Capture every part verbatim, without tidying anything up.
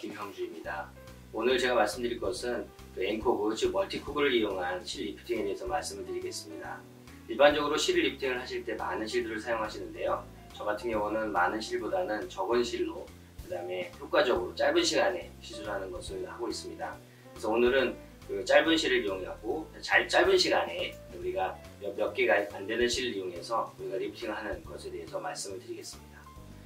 김형주입니다. 오늘 제가 말씀드릴 것은 그 앵코브, 즉 멀티쿠브를 이용한 실 리프팅에 대해서 말씀을 드리겠습니다. 일반적으로 실 리프팅을 하실 때 많은 실들을 사용하시는데요. 저 같은 경우는 많은 실보다는 적은 실로 그 다음에 효과적으로 짧은 시간에 시술하는 것을 하고 있습니다. 그래서 오늘은 그 짧은 실을 이용하고 잘 짧은 시간에 우리가 몇, 몇 개가 안 되는 실을 이용해서 우리가 리프팅을 하는 것에 대해서 말씀을 드리겠습니다.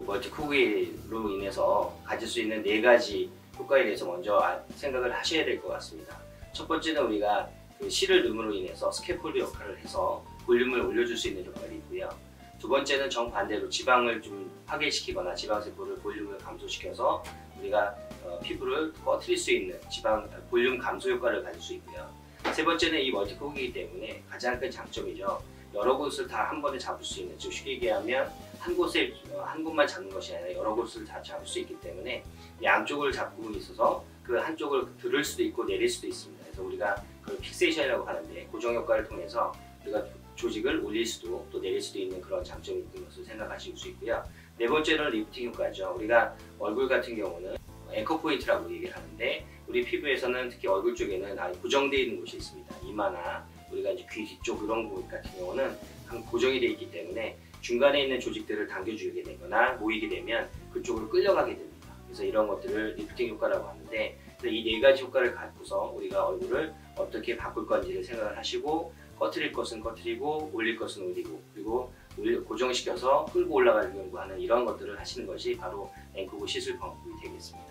멀티쿠브로 인해서 가질 수 있는 네 가지 효과에 대해서 먼저 생각을 하셔야 될 것 같습니다. 첫 번째는 우리가 그 실을 넣음으로 인해서 스캐폴드 역할을 해서 볼륨을 올려줄 수 있는 효과가 있고요. 두 번째는 정반대로 지방을 좀 파괴시키거나 지방세포를 볼륨을 감소시켜서 우리가 어, 피부를 꺼트릴 수 있는 지방 볼륨 감소 효과를 가질 수 있고요. 세 번째는 이 멀티쿠브이기 때문에 가장 큰 장점이죠. 여러 곳을 다 한 번에 잡을 수 있는, 즉 쉽게 얘기하면 한 곳에 한 곳만 잡는 것이 아니라 여러 곳을 다 잡을 수 있기 때문에 양쪽을 잡고 있어서 그 한쪽을 들을 수도 있고 내릴 수도 있습니다. 그래서 우리가 그걸 픽세이션이라고 하는데 고정 효과를 통해서 우리가 조직을 올릴 수도 또 내릴 수도 있는 그런 장점이 있는 것을 생각하실 수 있고요. 네 번째는 리프팅 효과죠. 우리가 얼굴 같은 경우는 앵커 포인트라고 얘기를 하는데 우리 피부에서는 특히 얼굴 쪽에는 아예 고정되어 있는 곳이 있습니다. 이마나 우리가 이제 귀 뒤쪽 이런 곳 같은 경우는 고정이 되어 있기 때문에 중간에 있는 조직들을 당겨주게 되거나 모이게 되면 그쪽으로 끌려가게 됩니다. 그래서 이런 것들을 리프팅 효과라고 하는데 이 네 가지 효과를 갖고서 우리가 얼굴을 어떻게 바꿀 건지를 생각을 하시고 꺼트릴 것은 꺼트리고 올릴 것은 올리고 그리고 고정시켜서 끌고 올라가려고 하는 이런 것들을 하시는 것이 바로 앵코브 시술 방법이 되겠습니다.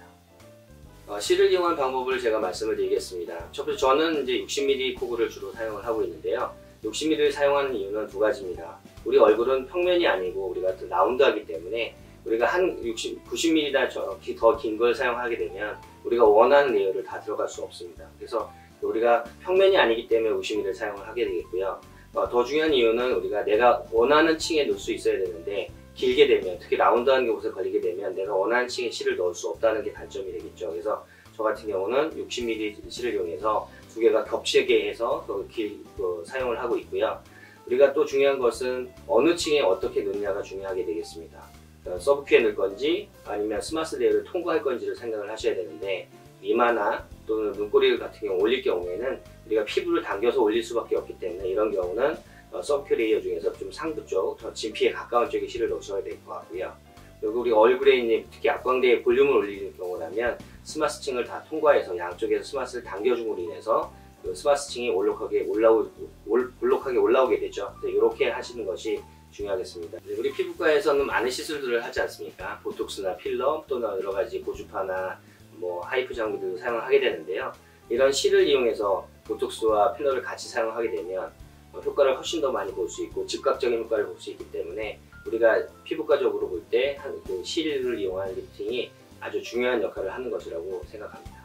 어, 실을 이용한 방법을 제가 말씀을 드리겠습니다. 첫 번째 저는 이제 육십 밀리미터 코브를 주로 사용을 하고 있는데요. 육십 밀리미터를 사용하는 이유는 두 가지입니다. 우리 얼굴은 평면이 아니고 우리가 라운드하기 때문에 우리가 한 육십, 구십 밀리미터 더 긴 걸 사용하게 되면 우리가 원하는 레이어를 다 들어갈 수 없습니다. 그래서 우리가 평면이 아니기 때문에 육십 밀리미터를 사용을 하게 되겠고요. 어, 더 중요한 이유는 우리가 내가 원하는 층에 넣을 수 있어야 되는데 길게 되면 특히 라운드한 곳에 걸리게 되면 내가 원하는 층에 실을 넣을 수 없다는 게 단점이 되겠죠. 그래서 저 같은 경우는 육십 밀리미터 실을 이용해서 두 개가 겹치게 해서 그 길, 그 사용을 하고 있고요. 우리가 또 중요한 것은 어느 층에 어떻게 넣느냐가 중요하게 되겠습니다. 어, 서브큐에 넣을 건지 아니면 스마스 레이어를 통과할 건지를 생각을 하셔야 되는데 이마나 또는 눈꼬리 같은 경우 올릴 경우에는 우리가 피부를 당겨서 올릴 수밖에 없기 때문에 이런 경우는 어, 서브큐 레이어 중에서 좀 상부 쪽, 더 진피에 가까운 쪽에 실을 넣으셔야 될 것 같고요. 그리고 우리 얼굴에 있는 특히 앞광대에 볼륨을 올리는 경우라면 스마스층을 다 통과해서 양쪽에서 스마스를 당겨줌으로 인해서 그 스마스층이 올록하게 올라오, 올, 볼록하게 올라오게 되죠. 이렇게 하시는 것이 중요하겠습니다. 우리 피부과에서는 많은 시술들을 하지 않습니까? 보톡스나 필러 또는 여러 가지 고주파나 뭐 하이프 장비들을 사용을 하게 되는데요. 이런 실을 이용해서 보톡스와 필러를 같이 사용하게 되면 효과를 훨씬 더 많이 볼 수 있고 즉각적인 효과를 볼 수 있기 때문에 우리가 피부과적으로 볼 때 그 실을 이용한 리프팅이 아주 중요한 역할을 하는 것이라고 생각합니다.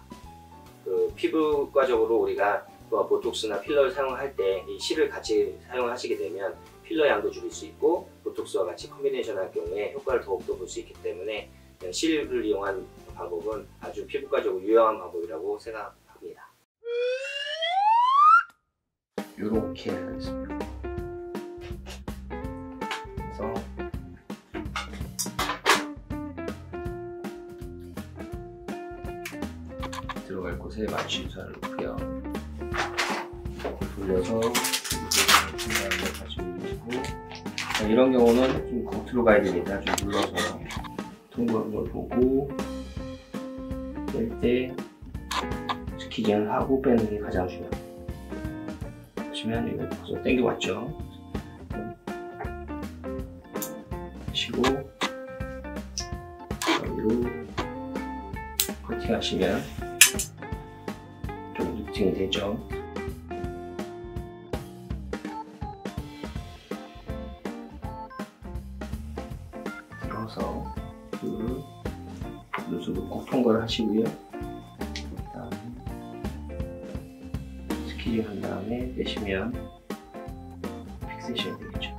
그 피부과적으로 우리가 보톡스나 필러를 사용할 때 이 실을 같이 사용하시게 되면 필러 양도 줄일 수 있고 보톡스와 같이 컨비네이션 할 경우에 효과를 더욱더 볼 수 있기 때문에 실을 이용한 방법은 아주 피부과적으로 유용한 방법이라고 생각합니다. 이렇게 하겠습니다. 그래서 들어갈 곳에 맞춤 살을 놓고요. 돌려서 중간에 다시 올리고 이런 경우는 좀 겉으로 가야 됩니다. 좀 눌러서 통과한 걸 보고 뺄 때 스키징을 하고 빼는 게 가장 중요합니다. 보시면 이거 벌써 당겨왔죠. 치고 여기로 커팅하시면 좀 리프팅이 되죠. 들어서 그 누수로 꼭 통과를 하시고요. 그다음에 스키징 한 다음에 빼시면 픽세이션이 되겠죠.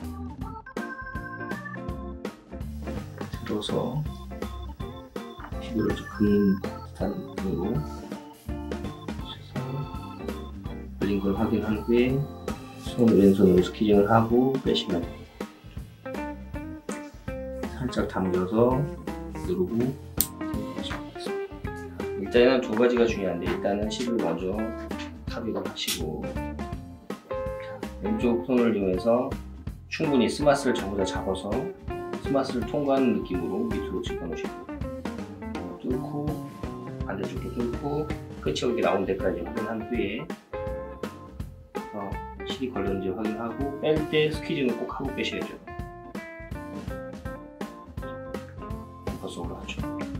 들어서 시구를 긁는 듯한 느낌으로 걸린 걸 확인한 후에 손 왼손으로 스퀴징을 하고 빼시면 살짝 당겨서 누르고 일단은 두 가지가 중요한데 일단은 실을 먼저 삽입을 하시고 왼쪽 손을 이용해서 충분히 스마스를 전부 다 잡아서 스마스를 통과하는 느낌으로 밑으로 집어넣으시고 뚫고 반대쪽도 뚫고 끝이 여기 나온 데까지 확인한 후에 어, 실이 걸렸는지 확인하고 뺄 때 스퀴징을 꼭 하고 빼셔야죠. 벌써 올라왔죠.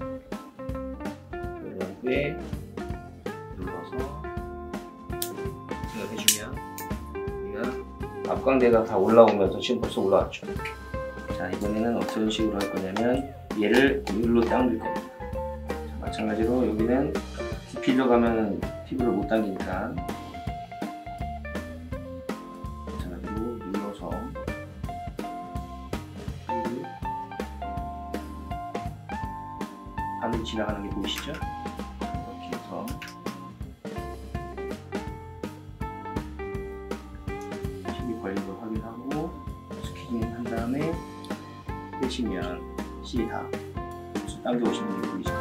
그런 후에 눌러서 이걸 해주면 우리가 앞광대가 다 올라오면서 지금 벌써 올라왔죠. 자, 이번에는 어떤 식으로 할 거냐면 얘를 여기로 당길 겁니다. 자, 마찬가지로 여기는 깊이 들어가면 피부를 못 당기니까 마찬가지로 눌러서 반을 지나가는 게 보이시죠? 이렇게 해서 실이 걸린 걸 확인하고 스퀴징 한 다음에 빼시면 실이 다 당겨 오시는 게 보이죠?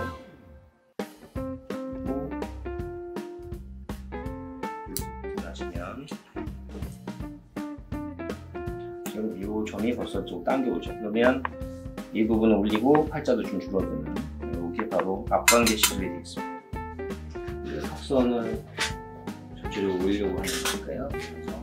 그리고 들어가시면 지금 이 점이 벌써 좀 당겨 오죠. 그러면 이 부분을 올리고 팔자도 좀 줄어드는 이게 바로 앞광대 시술이 되겠습니다. 턱선을 전체적으로 올리려고 하는 거니까요. 그래서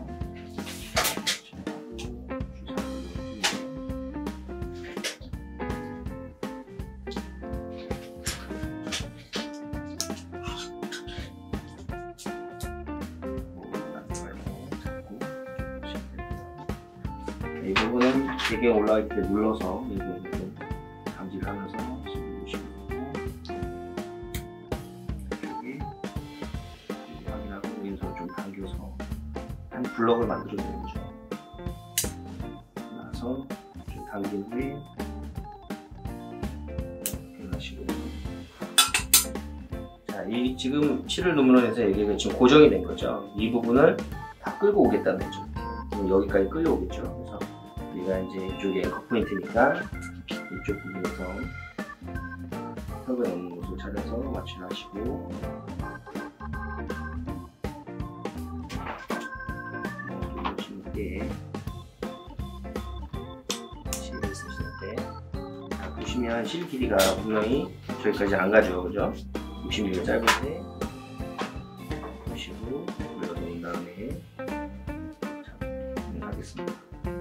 이 부분은 되게 올라갈 때 눌러서 이 부분 좀 감지를 하면서 누르시고 여기 확인하고 왼손 좀 당겨서 한 블럭을 만들어주는 거죠. 나서 좀 당긴 후에 이렇게 하시고 자, 이 지금 실을 누르면서 여기가 지금 고정이 된 거죠. 이 부분을 다 끌고 오겠다는 거죠. 여기까지 끌려오겠죠. 그래서 우리가 이제 이쪽이 앵커 포인트니까 이쪽 부분에서 턱에 넣는 곳을 찾아서 마취를 하시고 쉽게 실을 쓰실 때 자, 보시면 실 길이가 분명히 저기까지 안 가죠, 그죠? 육십 밀리미터 짧은데 보시고 올려놓은 다음에 하겠습니다.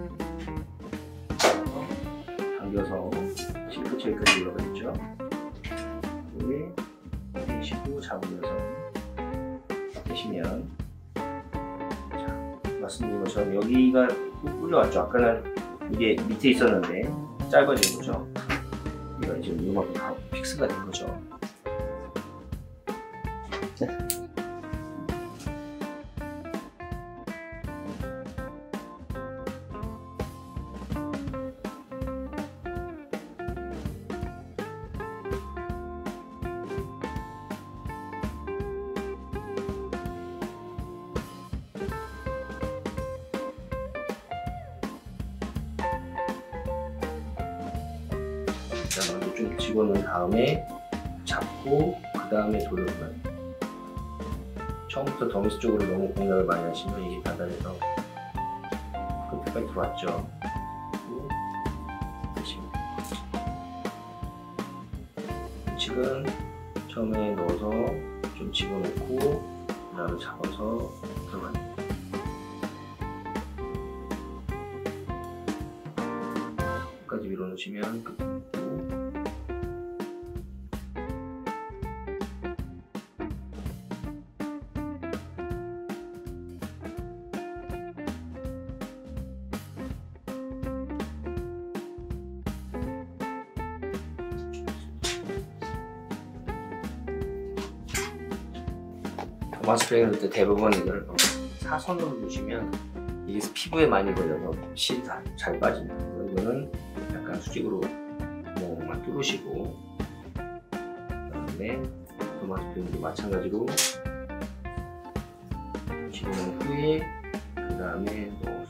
당겨서 실끝 여기까지 올라가겠죠. 그다음에 빼시고 잡으면서 빼시면 자, 말씀드린 것처럼 여기가 꾹 끌려왔죠. 아까는 이게 밑에 있었는데 짧아진 거죠. 이거 지금 이만큼 다 픽스가 된 거죠. 일단 좀 집어넣은 다음에 잡고 그 다음에 돌려보면 처음부터 더미스 쪽으로 너무 공략을 많이 하시면 이게 단단해서 끝까지 들어왔죠. 지금 처음에 넣어서 좀 집어넣고 그 다음에 잡아서 들어가요. 끝까지 밀어넣으시면 끝. 더마스 프레잉 할 때 대부분 이걸 사선으로 놓으시면 이게 피부에 많이 걸려서 실이 다 잘 빠집니다. 이거는 약간 수직으로 구멍만 뚫으시고 다음에 도마스프링도 마찬가지로 지고 난 후에 그 다음에 뭐